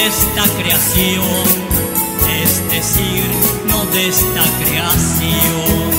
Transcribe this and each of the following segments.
de esta creación, es decir, no de esta creación.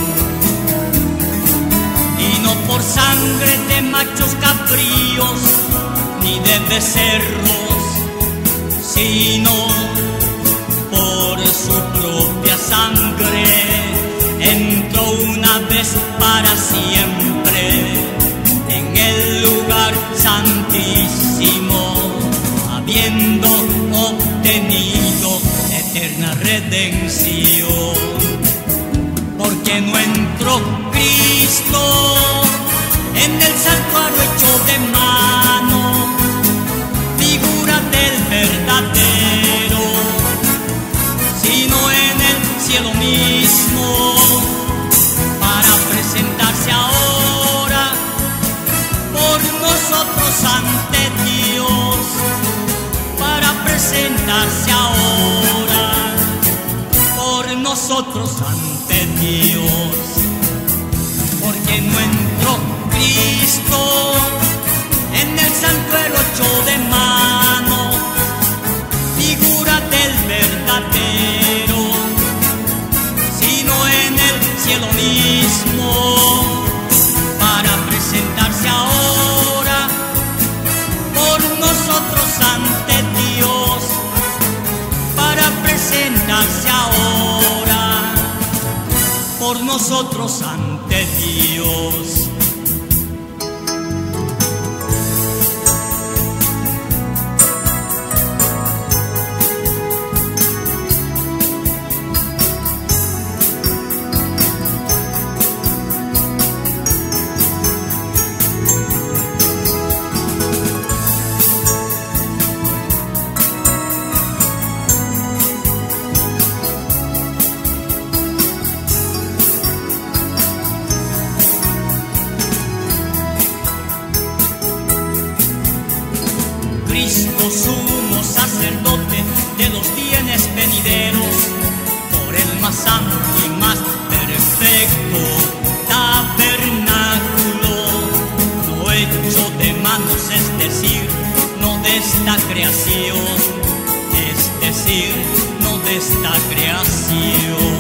Y no por sangre de machos cabríos ni de becerros, sino por su propia sangre entró una vez para siempre en el lugar santísimo, habiendo obtenido eterna redención. Porque no entró Cristo en el santuario hecho de mano, figura del verdadero, sino en el cielo mismo, para presentarse ahora por nosotros ante Dios, para presentarse ahora por nosotros ante Dios. Porque no entró Cristo en el santuario hecho de mano, figura del verdadero, sino en el cielo mismo, para presentarse ahora por nosotros ante Dios, para presentarse ahora por nosotros ante Dios. Cristo sumo sacerdote de los bienes venideros, por el más amplio y más perfecto tabernáculo, no hecho de manos, es decir, no de esta creación, es decir, no de esta creación.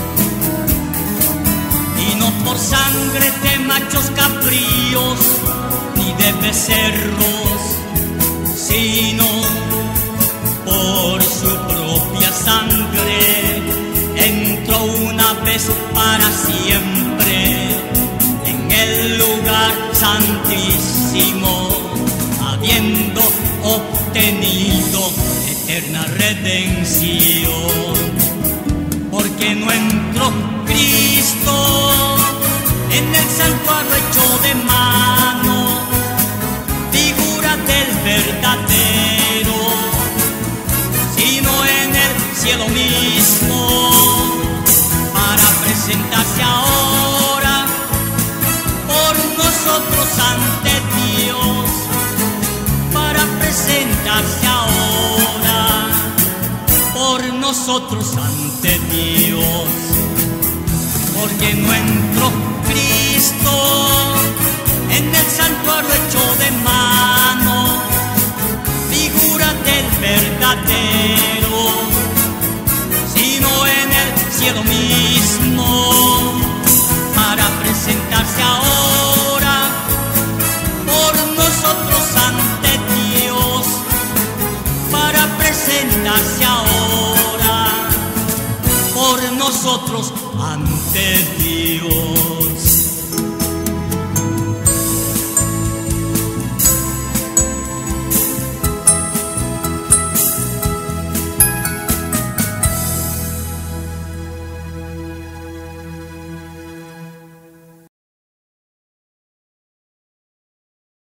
Y no por sangre de machos cabríos ni de becerros, sino por su propia sangre entró una vez para siempre en el lugar santísimo, habiendo obtenido eterna redención. Porque no entró Cristo en el santuario hecho de mano, figura del verdadero, sino en el cielo mismo, para presentarse ahora por nosotros ante Dios, para presentarse ahora por nosotros ante Dios. Porque no entró Cristo en el santuario hecho de mano, figura del verdadero, sino en el cielo mismo, para presentarse ahora por nosotros ante Dios, para presentarse ahora por nosotros ante Dios.